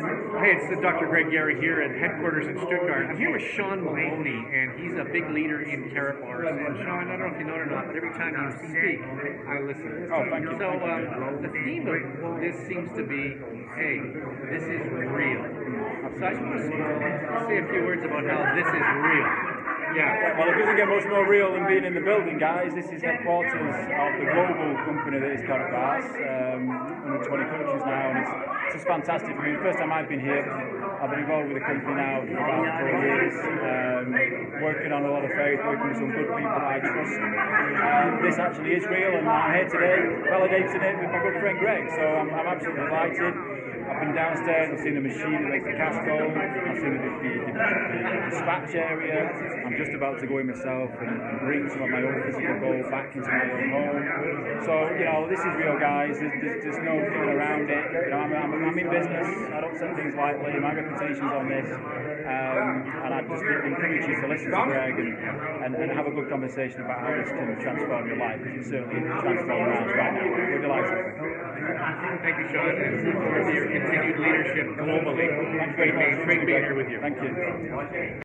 Hey, it's Dr.G.G here at headquarters in Stuttgart. I'm here with Sean Moloney, and he's a big leader in Karatbars. And Sean, I don't know if you know it or not, but every time you speak, I listen. Oh, thank you. So the theme of this seems to be, hey, this is real. So I just want to say a few words about how this is real. Yeah, well, it doesn't get much more real than being in the building, guys. This is headquarters of the global company that is Karatbars. 120 countries now, and it's just fantastic. I mean, the first time I've been here, I've been involved with the company now for about 4 years, working on a lot of faith, working with some good people that I trust. This actually is real, and I'm here today validating it with my good friend Greg. So I'm absolutely delighted. I've been downstairs, I've seen the machine that makes the cash go, I've seen the dispatch area. I'm just about to go in myself and bring some of my own physical gold back into my own home. So, you know, this is real, guys. There's no fiddling around it. You know, I'm in business. I don't say things lightly. My reputation's on this. And I just encourage you to listen to Greg and have a good conversation about how this can transform your life, because it's certainly transforming ours right now. We're delighted. Thank you, Sean, and look forward to your continued leadership globally. Great being here with you. Thank you.